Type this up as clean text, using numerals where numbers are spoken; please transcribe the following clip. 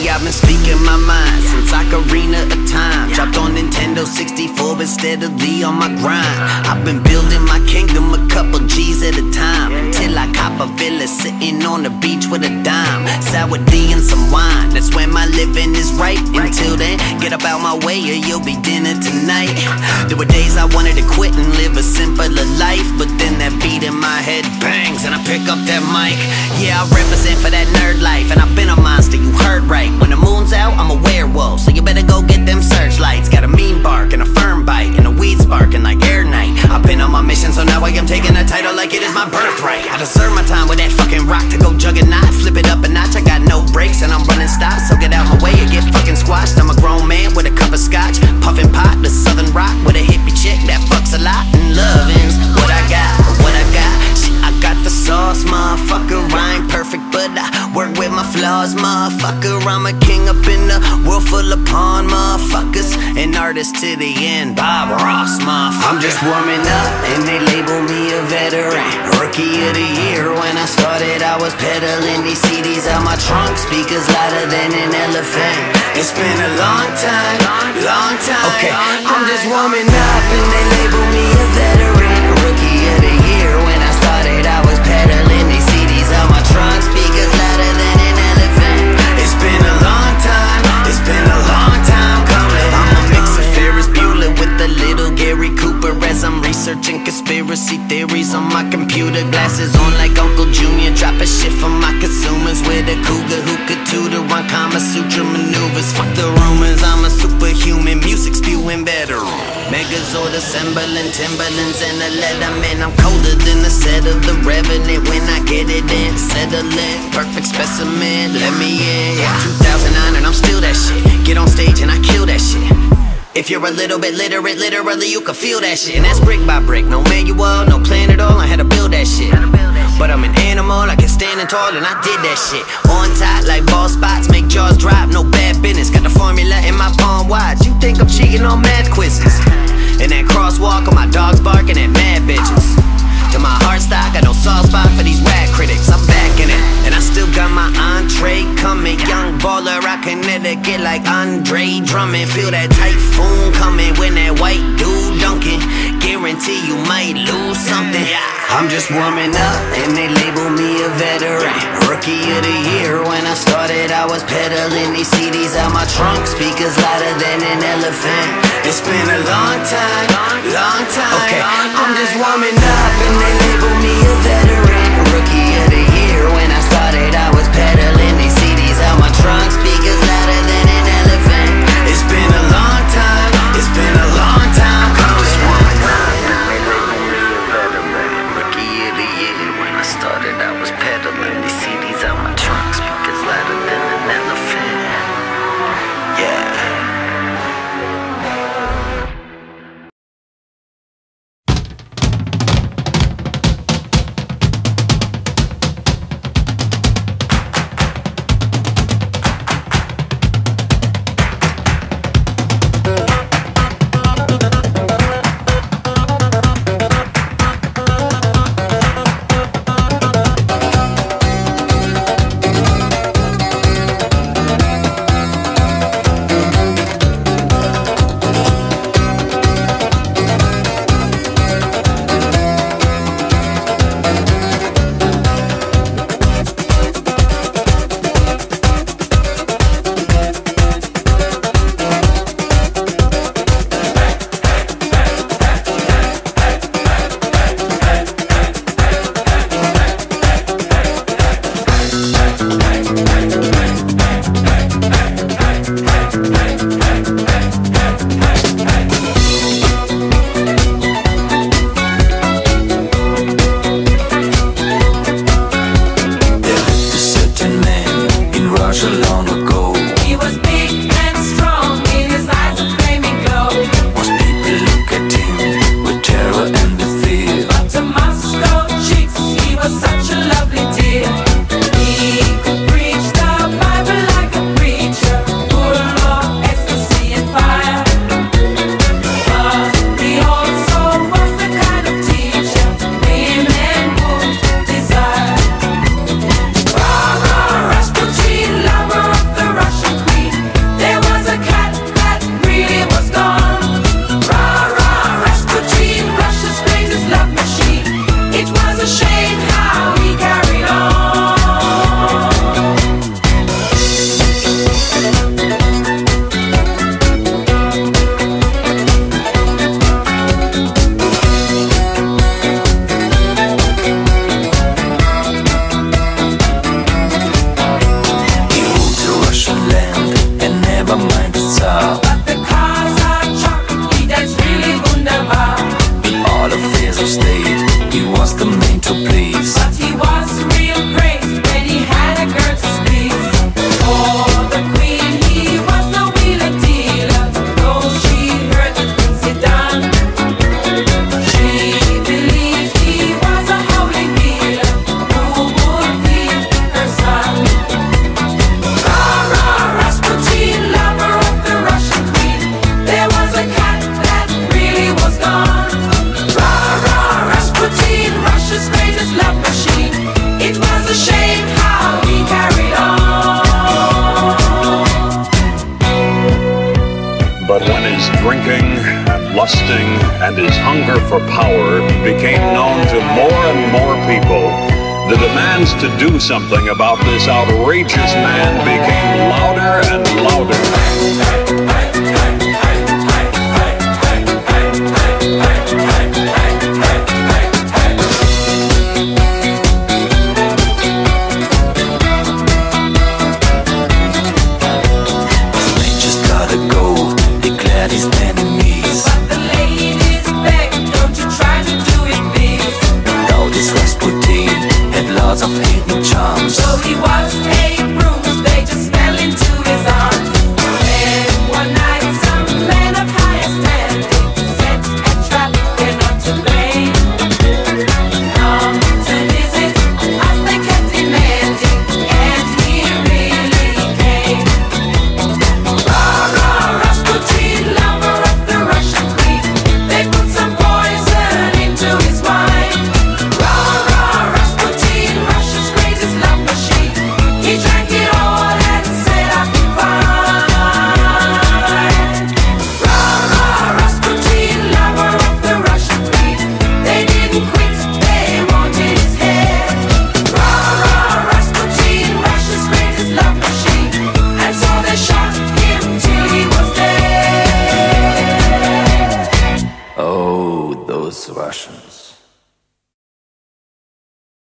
Lately I've been speaking my mind since Ocarina of Time. Dropped on Nintendo 64 but steadily on my grind. I've been building my kingdom a couple G's at a time, until I cop a villa sitting on the beach with a dime. Sour D and some wine, that's when my living is right. Until then, get up out my way or you'll be dinner tonight. There were days I wanted to quit and live a simpler life, but then that beat in my head bangs and I pick up that mic. Yeah, I represent for that nerd life, and I've been a monster, you heard right. When the moon's out, I'm a werewolf, so you better go get them searchlights. Got a mean bark and a firm bite, and a weed sparking like air night. I've been on my mission, so now I am taking the title like it is my birthright. I deserve my time with that fucking rock to go juggernaut. Flip it up a notch, I got no brakes and I'm running stops, so get out my way or get fucking squashed. I'm a grown man with a cup of scotch, puffin' pot, the southern rock with a hippie chick that fucks a lot. And loving's what I got, what I got. Shit, I got the sauce, motherfucker. I ain't perfect, but I work with my flaws, motherfucker. I'm a king up in the world full of pawn motherfuckers, an artist to the end, Bob Ross, motherfucker. I'm just warming up and they label me a veteran, rookie of the year. When I started I was peddling these CDs out my trunk, speakers louder than an elephant. It's been a long time, long time. Okay, I'm just warming up and they label me a veteran, rookie of the year. When I started I was peddling these CDs out my trunk, speakers louder than an elephant. It's been a long time, it's been a long time coming. I'm a mix of Ferris Bueller with a little Gary Cooper, as I'm researching conspiracy theories on my computer. Glasses on like Uncle Junior, dropping shit for my consumers with a cougar who could tutor on Kama Sutra maneuvers. Fuck the rumors, I'm a superhuman, music spewing better. Megazord assembling Timberlands and a Letterman. I'm colder than the set of The Revenant. When I get it in, settle in, perfect specimen, let me in. 2009 and I'm still that shit. Get on stage and I kill that shit. If you're a little bit literate, literally you can feel that shit. And that's brick by brick, no manual, no plan at all. I had to build that shit. But I'm an animal, I can stand tall, and I did that shit. On top like ball spots, make jaws drop, no bad business. Got the formula in my palm watch. You think I'm cheating on math quizzes? And that crosswalk on my dogs barking at mad bitches. To my heart stock, I no soft spot for these rap critics. I'm back in it, and I still got my entree coming. Young baller, I can get like Andre Drummond. Feel that typhoon coming when that white dude dunking. Guarantee you might lose something. I'm just warming up and they label me a veteran, rookie of the year. When I started I was peddling these CDs out my trunk, speakers louder than an elephant. It's been a long time, long time. Okay, I'm just warming up and they label me a veteran, rookie of the year. When I started I was peddling these CDs out my trunk, speakers louder than an elephant. It's been a long time, it's been a long time coming. Started, I was peddling these CDs out my trunk, speakers louder than an elephant. Yeah. Star. But the cars are chocolate, he danced really wunderbar. In all affairs of state, he was the man to please. But he was real great when he had a girl to please. For the queen, he was no wheeler dealer. Though she heard the things he done, she believed he was a howling healer who would be her son. Rah, rah, Rasputin, lover of the Russian queen. There was a cat that really was gone. Rah, rah, Rasputin, Russia's greatest love machine. It was a shame how he carried on. But when his drinking and lusting and his hunger for power became known to more and more people, the demands to do something about this outrageous man became louder and louder. They just gotta go, declared his enemies. But the ladies begged, don't you try to do it big. Now this Rasputin had lots of hidden charms. So he was a bruise, they just fell into his arms. Then one night some men of higher standing set a trap, they're not to blame. Come to visit as they kept demanding, and he really came. Rah, rah, Rasputin, lover of the Russian queen. They put some poison into his wine. Rah, rah, Rasputin, Russia's greatest love machine. He drank it all and said, I'll be fine. Rah, rah, Rasputin, lover of the Russian queen. They didn't quit, they wanted his head. Rah, rah, Rasputin, Russia's greatest love machine. And so they shot him till he was dead. Oh, those Russians.